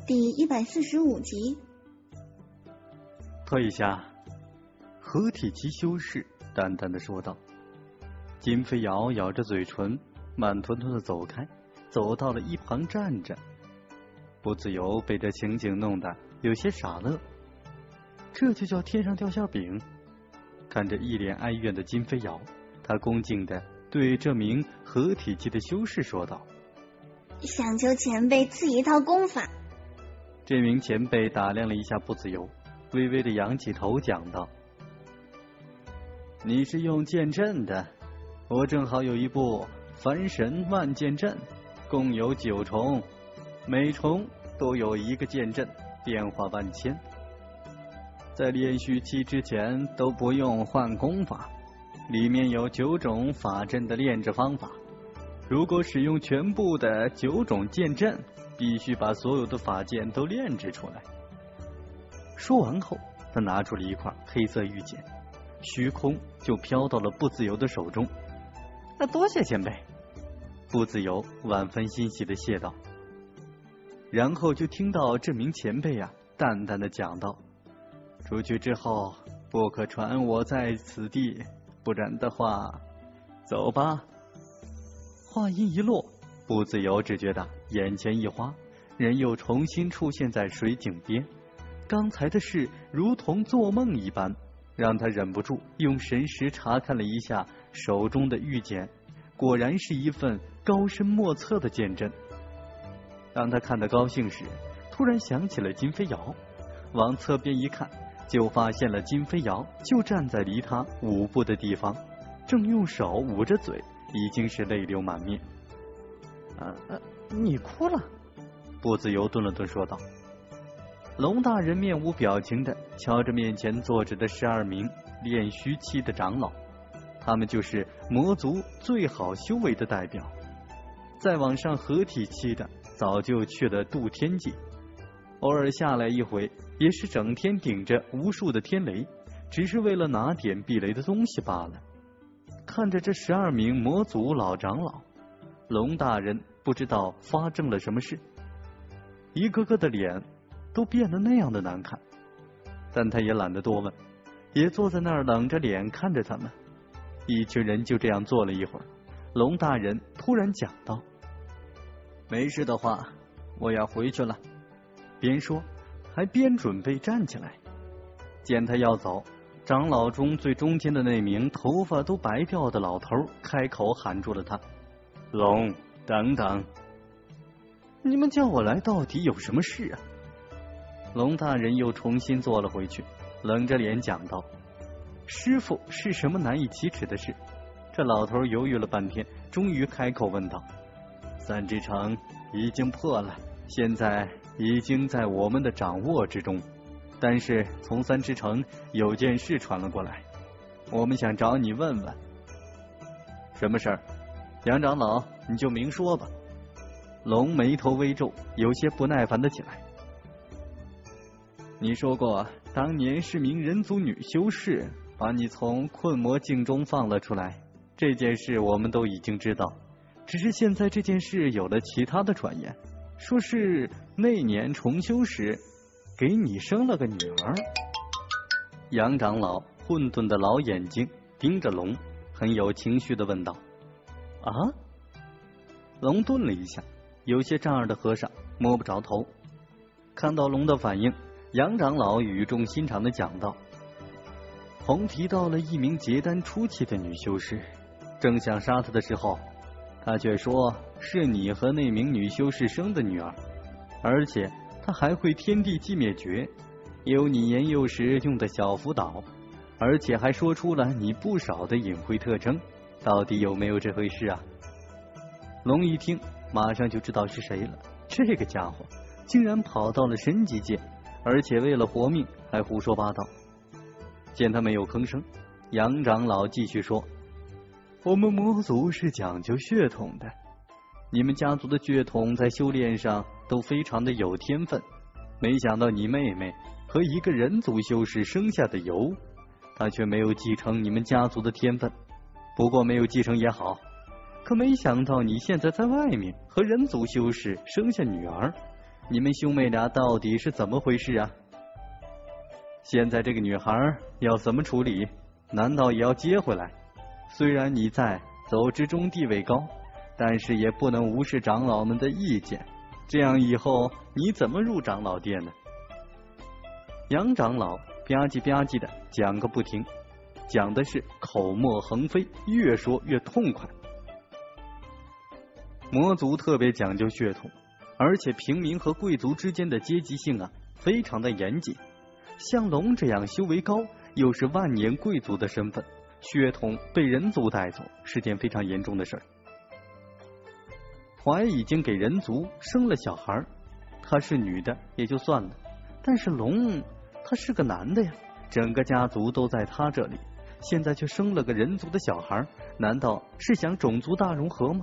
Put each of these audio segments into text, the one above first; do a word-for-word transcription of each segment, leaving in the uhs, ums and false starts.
第一百四十五集。 退下，合体期修士淡淡的说道。金飞瑶咬着嘴唇，慢吞吞的走开，走到了一旁站着。不自由被这情景弄得有些傻乐，这就叫天上掉馅饼。看着一脸哀怨的金飞瑶，他恭敬的对这名合体期的修士说道： 想求前辈赐一套功法。 这名前辈打量了一下不自由，微微的扬起头讲道：你是用剑阵的，我正好有一部凡神万剑阵，共有九重，每重都有一个剑阵，变化万千，在炼虚期之前都不用换功法，里面有九种法阵的炼制方法，如果使用全部的九种剑阵，必须把所有的法剑都炼制出来。说完后，他拿出了一块黑色玉简，虚空就飘到了不自由的手中。那多谢前辈。不自由万分欣喜的谢道，然后就听到这名前辈啊淡淡的讲道：出去之后不可传我在此地，不然的话走吧。话音一落，不自由只觉得眼前一花，人又重新出现在水井边。刚才的事如同做梦一般，让他忍不住用神识查看了一下手中的玉简，果然是一份高深莫测的剑阵。让他看得高兴时，突然想起了金飞瑶，往侧边一看，就发现了金飞瑶就站在离他五步的地方，正用手捂着嘴，已经是泪流满面。啊啊！你哭了？不自由顿了顿说道。龙大人面无表情的瞧着面前坐着的十二名炼虚期的长老，他们就是魔族最好修为的代表，再往上合体期的早就去了渡天界，偶尔下来一回也是整天顶着无数的天雷，只是为了拿点避雷的东西罢了。看着这十二名魔族老长老，龙大人不知道发生了什么事，一个个的脸都变得那样的难看，但他也懒得多问，也坐在那儿冷着脸看着他们。一群人就这样坐了一会儿，龙大人突然讲道：没事的话我要回去了。边说还边准备站起来。见他要走，长老中最中间的那名头发都白掉的老头开口喊住了他：龙，等等，你们叫我来到底有什么事啊？龙大人又重新坐了回去，冷着脸讲道：师父是什么难以启齿的事？这老头犹豫了半天，终于开口问道：三之城已经破了，现在已经在我们的掌握之中，但是从三之城有件事传了过来，我们想找你问问。什么事儿？杨长老你就明说吧。龙眉头微皱，有些不耐烦的起来。你说过当年是名人族女修士把你从困魔境中放了出来，这件事我们都已经知道，只是现在这件事有了其他的传言，说是那年重修时给你生了个女儿。杨长老混沌的老眼睛盯着龙，很有情绪的问道：啊？龙顿了一下，有些丈二的和尚摸不着头。看到龙的反应，杨长老语重心长的讲道：红提到了一名结丹初期的女修士，正想杀她的时候，他却说是你和那名女修士生的女儿，而且她还会天地寂灭诀，有你年幼时用的小符岛，而且还说出了你不少的隐晦特征，到底有没有这回事啊？龙一听马上就知道是谁了，这个家伙竟然跑到了神级界，而且为了活命还胡说八道。见他没有吭声，杨长老继续说：我们魔族是讲究血统的，你们家族的血统在修炼上都非常的有天分，没想到你妹妹和一个人族修士生下的尤，她却没有继承你们家族的天分。不过没有继承也好，可没想到你现在在外面和人族修士生下女儿， 你们兄妹俩到底是怎么回事啊？现在这个女孩要怎么处理？难道也要接回来？虽然你在走之中地位高，但是也不能无视长老们的意见，这样以后你怎么入长老殿呢？杨长老吧唧吧唧的讲个不停，讲的是口沫横飞，越说越痛快。魔族特别讲究血统，而且平民和贵族之间的阶级性啊非常的严谨。像龙这样修为高又是万年贵族的身份，血统被人族带走是件非常严重的事儿。怀已经给人族生了小孩，她是女的也就算了，但是龙他是个男的呀，整个家族都在他这里，现在却生了个人族的小孩，难道是想种族大融合吗？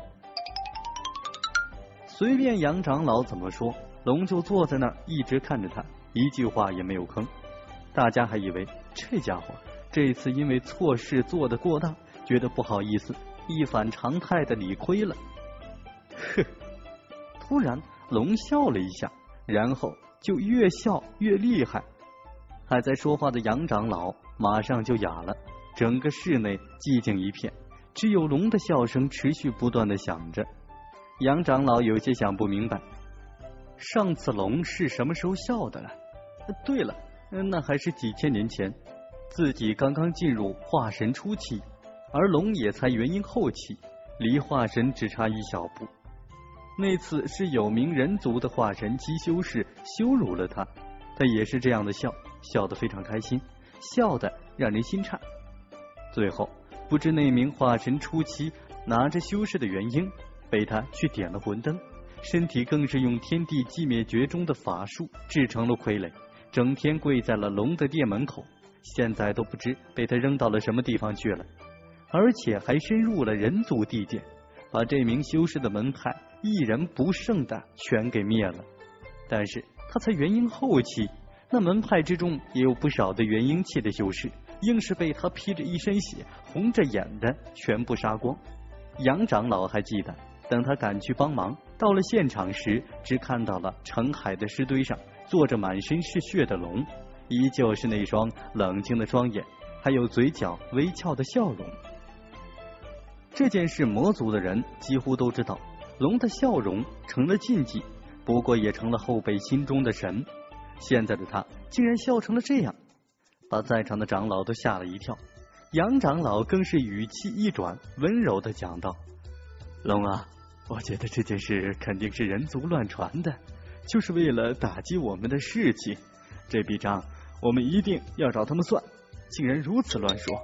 随便杨长老怎么说，龙就坐在那儿一直看着他，一句话也没有吭。大家还以为这家伙这次因为错事做得过大，觉得不好意思，一反常态的理亏了。呵，突然龙笑了一下，然后就越笑越厉害。还在说话的杨长老马上就哑了，整个室内寂静一片，只有龙的笑声持续不断的响着。杨长老有些想不明白，上次龙是什么时候笑的了？对了，那还是几千年前，自己刚刚进入化神初期，而龙也才元婴后期，离化神只差一小步。那次是有名人族的化神期修士羞辱了他，他也是这样的笑，笑得非常开心，笑得让人心颤。最后不知那名化神初期拿着修士的元婴，被他去点了魂灯，身体更是用天地寂灭诀中的法术制成了傀儡，整天跪在了龙的殿门口，现在都不知被他扔到了什么地方去了，而且还深入了人族地界，把这名修士的门派一人不剩的全给灭了。但是他才元婴后期，那门派之中也有不少的元婴期的修士，硬是被他披着一身血红着眼的全部杀光。杨长老还记得，等他赶去帮忙，到了现场时，只看到了成海的尸堆上坐着满身是血的龙，依旧是那双冷静的双眼，还有嘴角微翘的笑容。这件事魔族的人几乎都知道，龙的笑容成了禁忌，不过也成了后辈心中的神。现在的他竟然笑成了这样，把在场的长老都吓了一跳。杨长老更是语气一转，温柔的讲道：龙啊，我觉得这件事肯定是人族乱传的，就是为了打击我们的士气，这笔账我们一定要找他们算，竟然如此乱说。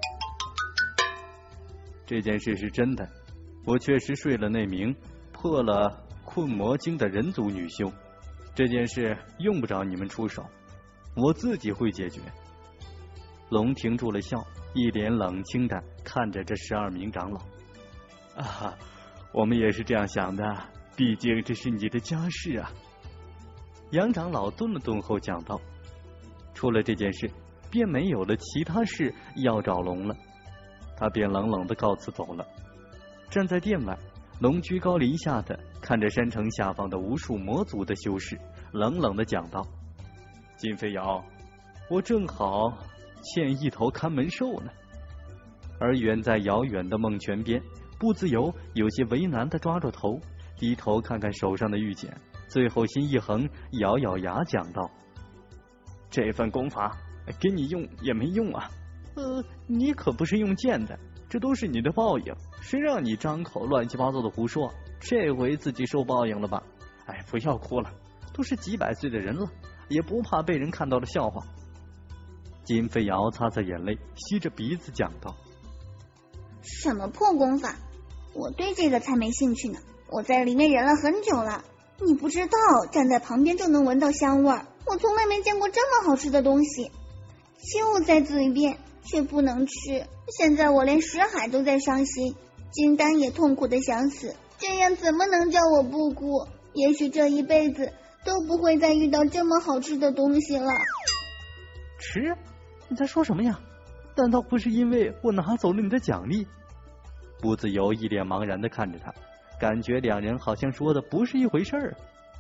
这件事是真的，我确实睡了那名破了困魔经的人族女修，这件事用不着你们出手，我自己会解决。龙停住了笑，一脸冷清的看着这十二名长老。啊，我们也是这样想的，毕竟这是你的家事啊。杨长老顿了顿后讲道，出了这件事便没有了其他事要找龙了，他便冷冷的告辞走了。站在殿外，龙居高临下的看着山城下方的无数魔族的修士，冷冷的讲道：金飞瑶，我正好欠一头看门兽呢。而远在遥远的梦泉边，不自由有些为难的抓住头，低头看看手上的玉简，最后心一横，咬咬牙讲道：这份功法给你用也没用啊，呃，你可不是用剑的，这都是你的报应，谁让你张口乱七八糟的胡说，这回自己受报应了吧？哎，不要哭了，都是几百岁的人了，也不怕被人看到了笑话。金飞瑶擦擦眼泪，吸着鼻子讲道： 什么破功法，我对这个才没兴趣呢，我在里面忍了很久了，你不知道，站在旁边就能闻到香味儿，我从来没见过这么好吃的东西，就在嘴边却不能吃，现在我连石海都在伤心，金丹也痛苦的想死，这样怎么能叫我不哭？也许这一辈子都不会再遇到这么好吃的东西了。 吃？你在说什么呀？难道不是因为我拿走了你的奖励？不自由一脸茫然的看着他，感觉两人好像说的不是一回事儿。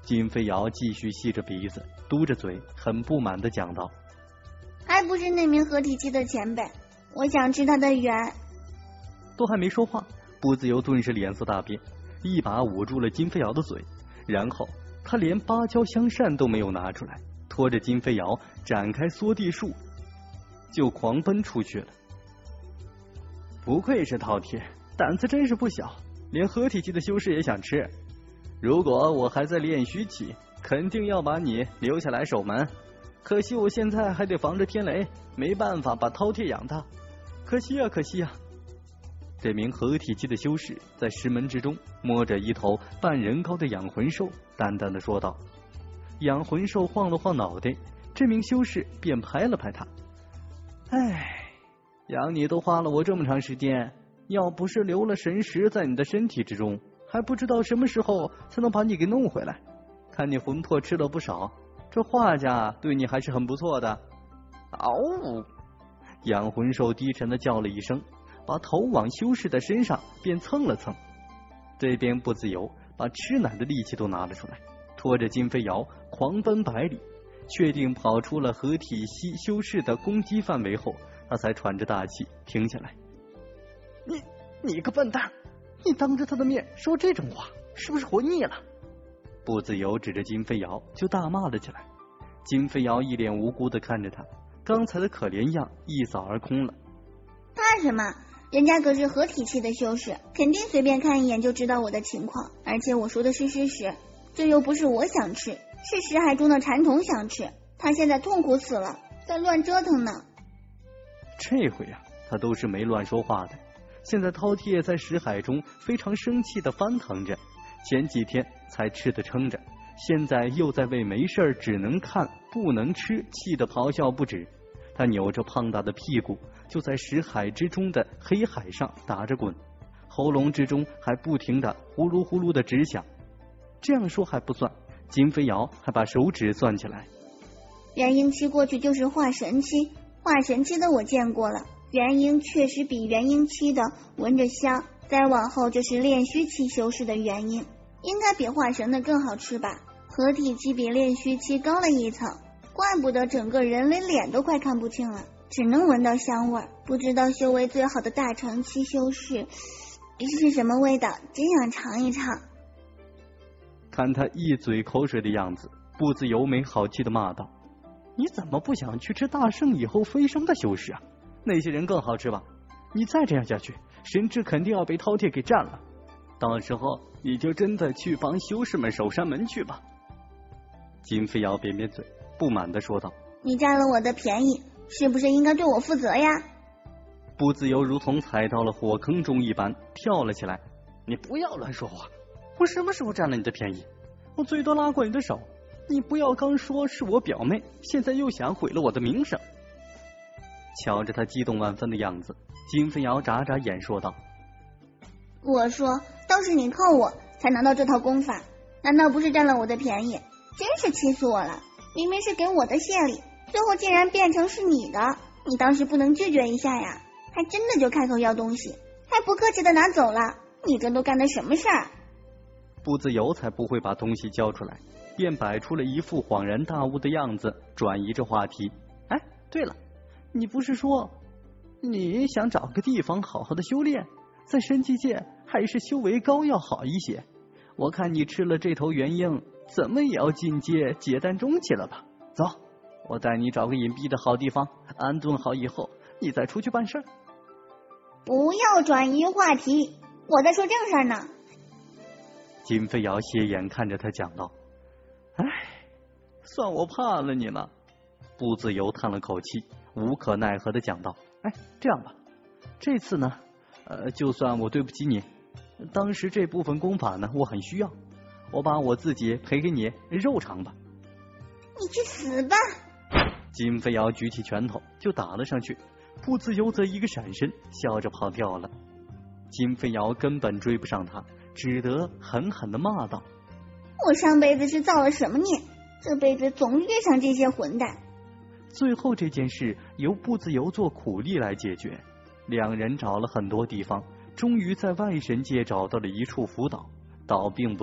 金飞瑶继续吸着鼻子，嘟着嘴，很不满地讲道： 还不是那名合体期的前辈，我想吃他的缘。 都还没说话，步子游顿时脸色大变，一把捂住了金飞瑶的嘴，然后他连芭蕉香扇都没有拿出来，拖着金飞瑶展开缩地术就狂奔出去了。不愧是饕餮，胆子真是不小，连合体期的修士也想吃。如果我还在炼虚期，肯定要把你留下来守门。可惜我现在还得防着天雷，没办法把饕餮养大。可惜啊，可惜啊！这名合体期的修士在石门之中摸着一头半人高的养魂兽，淡淡的说道。养魂兽晃了晃脑袋，这名修士便拍了拍他。唉，养你都花了我这么长时间，要不是留了神识在你的身体之中，还不知道什么时候才能把你给弄回来。看你魂魄吃了不少，这画家对你还是很不错的。嗷！养魂兽低沉的叫了一声，把头往修士的身上便蹭了蹭。这边不自由把吃奶的力气都拿了出来，拖着金飞瑶狂奔百里，确定跑出了合体系修士的攻击范围后，他才喘着大气停下来。你你个笨蛋，你当着他的面说这种话，是不是活腻了？不自由指着金飞瑶就大骂了起来。金飞瑶一脸无辜的看着他，刚才的可怜样一扫而空了。 怕什么？人家可是合体期的修士，肯定随便看一眼就知道我的情况，而且我说的是事实，这又不是我想吃，是石海中的禅童想吃，他现在痛苦死了，在乱折腾呢。 这回啊，他都是没乱说话的。现在饕餮在石海中非常生气的翻腾着，前几天才吃的撑着，现在又在为没事只能看不能吃气得咆哮不止。他扭着胖大的屁股就在石海之中的黑海上打着滚，喉咙之中还不停的呼噜呼噜的直响。这样说还不算，金飞瑶还把手指算起来。 元婴期过去就是化神期，化神期的我见过了，元婴确实比元婴期的闻着香，再往后就是炼虚期修士的元婴，应该比化神的更好吃吧。合体期比炼虚期高了一层，怪不得整个人连脸都快看不清了，只能闻到香味儿。不知道修为最好的大成期修士是什么味道，真想尝一尝。 看他一嘴口水的样子，不自由没好气的骂道：你怎么不想去吃大圣以后飞升的修士啊？那些人更好吃吧？你再这样下去，神智肯定要被饕餮给占了，到时候你就真的去帮修士们守山门去吧。金飞瑶扁扁嘴，不满的说道： 你占了我的便宜，是不是应该对我负责呀？ 不自由如同踩到了火坑中一般跳了起来。你不要乱说话，我什么时候占了你的便宜？我最多拉过你的手，你不要刚说是我表妹，现在又想毁了我的名声。瞧着他激动万分的样子，金飞瑶眨眨眼说道： 我说都是你扣我才拿到这套功法，难道不是占了我的便宜？真是气死我了，明明是给我的谢礼，最后竟然变成是你的，你当时不能拒绝一下呀？还真的就开口要东西，还不客气的拿走了，你这都干的什么事儿？ 不自由才不会把东西交出来，便摆出了一副恍然大悟的样子，转移着话题。哎，对了，你不是说你想找个地方好好的修炼，在神级界还是修为高要好一些？我看你吃了这头元婴，怎么也要进阶结丹中期了吧？走，我带你找个隐蔽的好地方，安顿好以后，你再出去办事。 不要转移话题，我在说正事呢。 金飞瑶斜眼看着他讲道：唉，算我怕了你了。不自由叹了口气，无可奈何的讲道：哎，这样吧，这次呢，呃，就算我对不起你，当时这部分功法呢，我很需要，我把我自己赔给你肉偿吧。 你去死吧！ 金飞瑶举起拳头就打了上去，不自由则一个闪身，笑着跑掉了。金飞瑶根本追不上他，只得狠狠的骂道： 我上辈子是造了什么孽，这辈子总遇上这些混蛋。 最后这件事由不自由做苦力来解决，两人找了很多地方，终于在外神界找到了一处浮岛。岛并不大，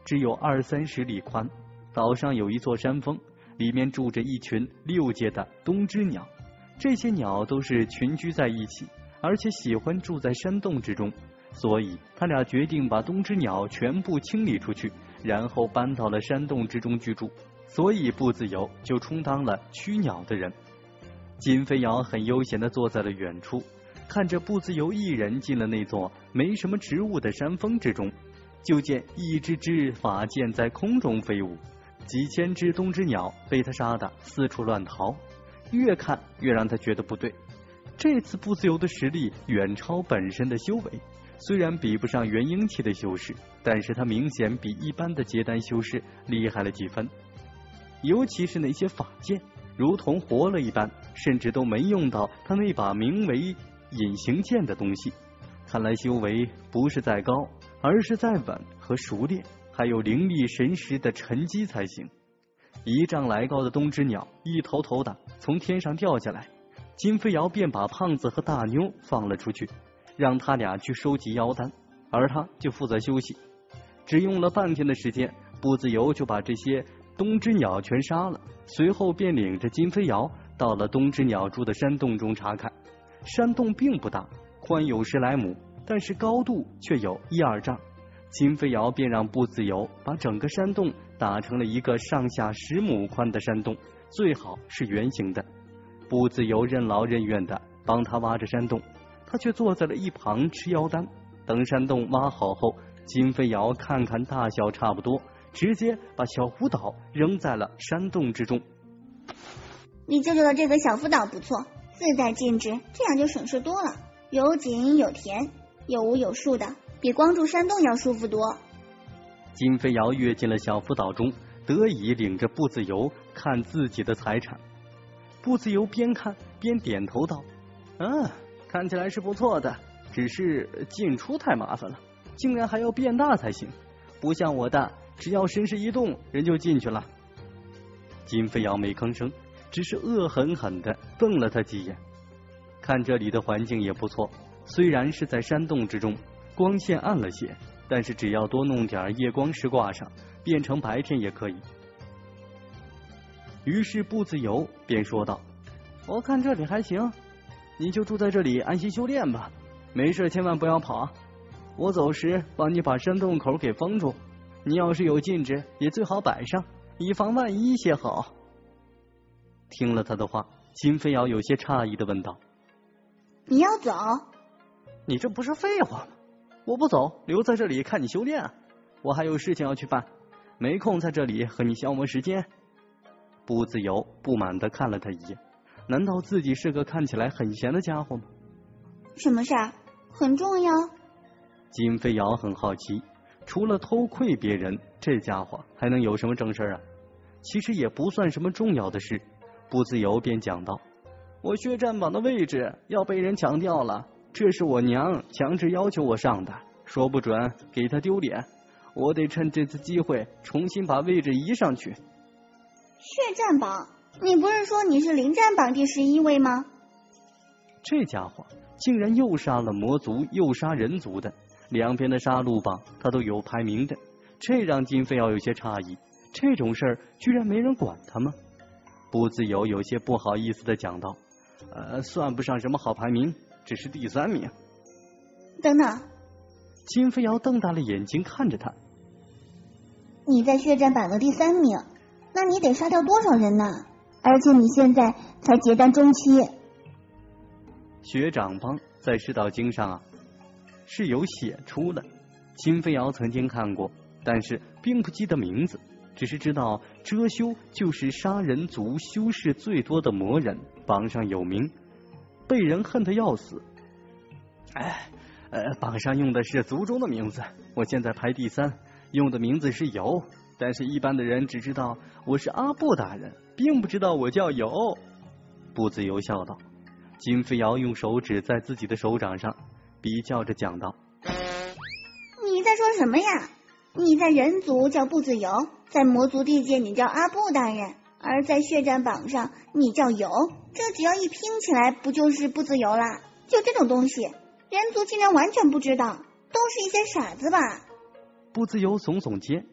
只有二三十里宽，岛上有一座山峰，里面住着一群六界的东之鸟。这些鸟都是群居在一起，而且喜欢住在山洞之中，所以他俩决定把东之鸟全部清理出去，然后搬到了山洞之中居住。所以不自由就充当了驱鸟的人。金飞瑶很悠闲地坐在了远处，看着不自由一人进了那座没什么植物的山峰之中，就见一只只法剑在空中飞舞，几千只东之鸟被他杀得四处乱逃。越看越让他觉得不对，这次不自由的实力远超本身的修为，虽然比不上元婴期的修士，但是他明显比一般的结丹修士厉害了几分。尤其是那些法剑如同活了一般，甚至都没用到他那把名为隐形剑的东西。看来修为不是在高，而是在稳和熟练，还有灵力神识的沉积才行。一丈来高的东之鸟一头头的从天上掉下来，金飞瑶便把胖子和大妞放了出去，让他俩去收集妖丹，而他就负责休息。只用了半天的时间，不自由就把这些东之鸟全杀了，随后便领着金飞瑶到了东之鸟住的山洞中查看。山洞并不大，宽有十来亩，但是高度却有一二丈。金飞瑶便让不自由把整个山洞打成了一个上下十亩宽的山洞，最好是圆形的。不自由任劳任怨的帮他挖着山洞，他却坐在了一旁吃妖丹。等山洞挖好后，金飞瑶看看大小差不多，直接把小福岛扔在了山洞之中。 你舅舅的这个小福岛不错，自带禁制，这样就省事多了，有景有田，有无有树的，比光住山洞要舒服多。 金飞瑶跃进了小福岛中，得以领着不自由看自己的财产。不自由边看边点头道：嗯、啊，看起来是不错的，只是进出太麻烦了，竟然还要变大才行，不像我的只要身势一动人就进去了。金飞瑶没吭声，只是恶狠狠地瞪了他几眼。看这里的环境也不错，虽然是在山洞之中，光线暗了些，但是只要多弄点夜光石挂上，变成白天也可以。于是不自由便说道：我看这里还行，你就住在这里安心修炼吧，没事千万不要跑，我走时帮你把山洞口给封住，你要是有禁制也最好摆上，以防万一些好。听了他的话，金飞瑶有些诧异的问道： 你要走？ 你这不是废话吗？我不走，留在这里看你修炼啊，我还有事情要去办，没空在这里和你消磨时间。不自由不满地看了他一眼，难道自己是个看起来很闲的家伙吗？ 什么事儿？很重要？ 金飞瑶很好奇，除了偷窥别人，这家伙还能有什么正事啊？其实也不算什么重要的事。不自由便讲道：我血战榜的位置要被人抢掉了，这是我娘强制要求我上的，说不准给她丢脸，我得趁这次机会重新把位置移上去。 血战榜？你不是说你是灵战榜第十一位吗？ 这家伙竟然又杀了魔族又杀人族的，两边的杀戮榜他都有排名的，这让金飞瑶有些诧异，这种事儿居然没人管他吗？不自由有些不好意思的讲道：呃，算不上什么好排名，只是第三名。 等等， 金飞瑶瞪大了眼睛看着他： 你在血战榜的第三名，那你得杀掉多少人呢？而且你现在才结丹中期。 学长帮在师道经上啊是有写出的，金飞瑶曾经看过，但是并不记得名字，只是知道遮修就是杀人族修士最多的魔人，榜上有名，被人恨得要死。哎，呃，榜上用的是族中的名字，我现在排第三，用的名字是游，但是一般的人只知道我是阿布大人，并不知道我叫游。不自由笑道。金飞瑶用手指在自己的手掌上比较着讲道： 你在说什么呀？你在人族叫不自由，在魔族地界你叫阿布大人，而在血战榜上你叫游，这只要一拼起来不就是不自由啦？就这种东西人族竟然完全不知道，都是一些傻子吧？ 不自由耸耸肩，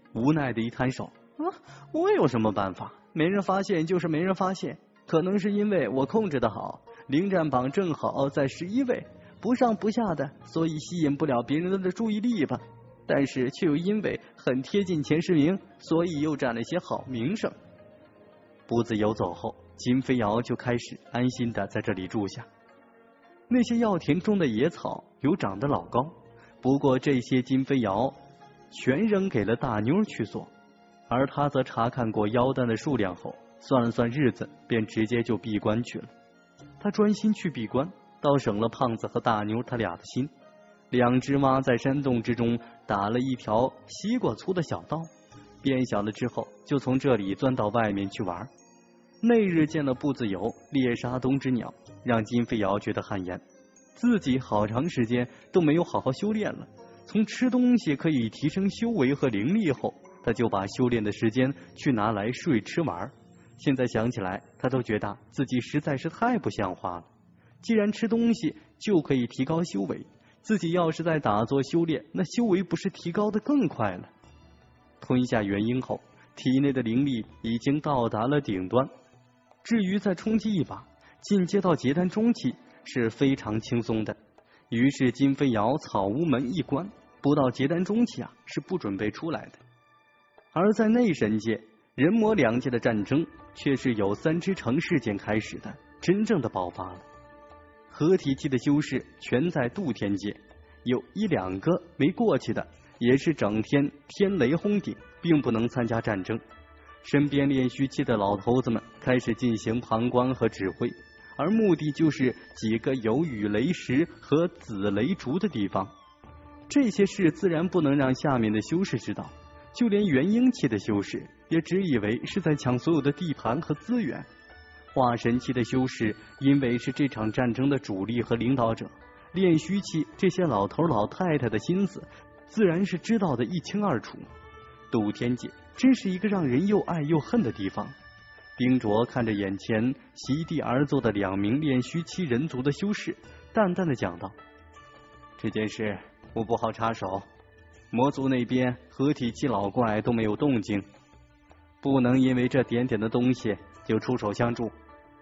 无奈的一摊手，啊，我有什么办法？没人发现就是没人发现，可能是因为我控制的好，领战榜正好在十一位，不上不下的，所以吸引不了别人的注意力吧。但是却又因为很贴近前十名，所以又占了些好名声。步子游走后，金飞瑶就开始安心的在这里住下。那些药田中的野草有长得老高，不过这些金飞瑶全扔给了大妞去做，而他则查看过妖丹的数量后，算了算日子，便直接就闭关去了。他专心去闭关，倒省了胖子和大妞他俩的心。两只蛙在山洞之中打了一条西瓜粗的小道，变小了之后就从这里钻到外面去玩。那日见了步子游猎杀冬之鸟，让金飞瑶觉得汗颜，自己好长时间都没有好好修炼了。从吃东西可以提升修为和灵力后，他就把修炼的时间去拿来睡吃玩。现在想起来，他都觉得自己实在是太不像话了。既然吃东西就可以提高修为，自己要是在打坐修炼，那修为不是提高的更快了？吞下元婴后，体内的灵力已经到达了顶端。至于再冲击一把，进阶到结丹中期是非常轻松的。于是金飞瑶草屋门一关，不到结丹中期啊，是不准备出来的。而在内神界，人魔两界的战争却是由三之城事件开始的，真正的爆发了。合体期的修士全在渡天界，有一两个没过去的，也是整天天雷轰顶，并不能参加战争。身边炼虚期的老头子们开始进行旁观和指挥，而目的就是几个有雨雷石和紫雷烛的地方。这些事自然不能让下面的修士知道，就连元婴期的修士也只以为是在抢所有的地盘和资源。化神期的修士因为是这场战争的主力和领导者，炼虚期这些老头老太太的心思自然是知道的一清二楚。渡天界真是一个让人又爱又恨的地方。冰灼看着眼前席地而坐的两名炼虚期人族的修士，淡淡的讲道：这件事我不好插手，魔族那边合体期老怪都没有动静，不能因为这点点的东西就出手相助。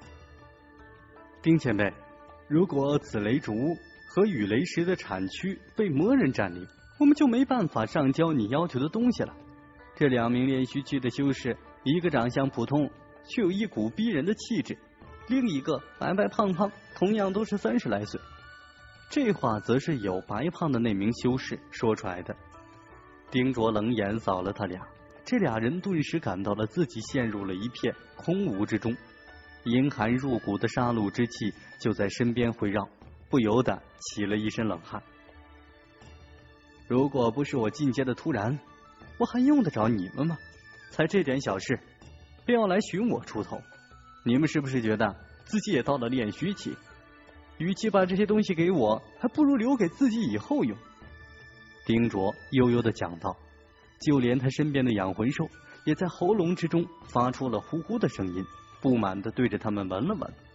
丁前辈，如果紫雷烛和雨雷石的产区被魔人占领，我们就没办法上交你要求的东西了。这两名炼虚期的修士，一个长相普通，却有一股逼人的气质，另一个白白胖胖，同样都是三十来岁。这话则是有白胖的那名修士说出来的。丁卓冷眼扫了他俩，这俩人顿时感到了自己陷入了一片空无之中，阴寒入骨的杀戮之气就在身边回绕，不由得起了一身冷汗。如果不是我进阶的突然，我还用得着你们吗？才这点小事便要来寻我出头，你们是不是觉得自己也到了炼虚期？与其把这些东西给我，还不如留给自己以后用。丁卓悠悠地讲道，就连他身边的养魂兽也在喉咙之中发出了呼呼的声音，不满地对着他们闻了闻。